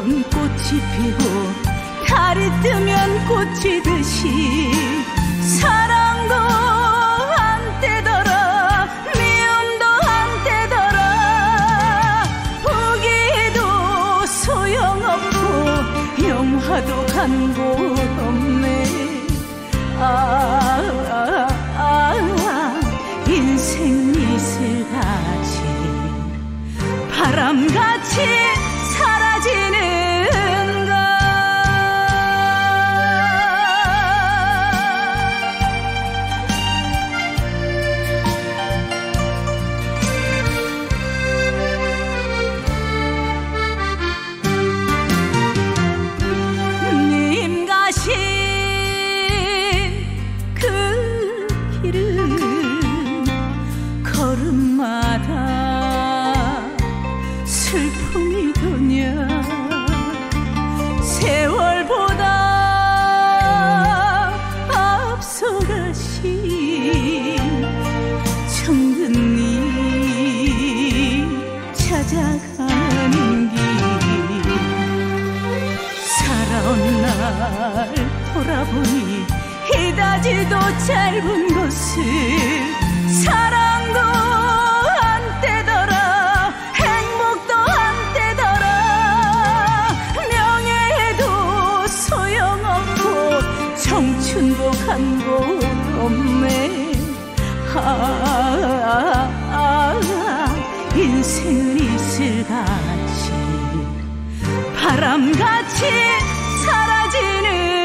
꽃이 피고 달이 뜨면 꽃이듯이 사랑도 한때더라 미움도 한때더라 우기도 소용없고 영화도 간 곳 없네. 인생 이슬같이 바람같이 사라지는가. 님 가신 그 길은 걸음마다 슬픔이더냐. 세월보다 앞서가신 정든이 찾아가는 길 살아온 날 돌아보니 이다지도 짧은 것을 사랑도 한때더라 행복도 한때더라 명예도 소용없고 청춘도 간 곳 없네. 인생은 이슬같이 바람같이 사라지는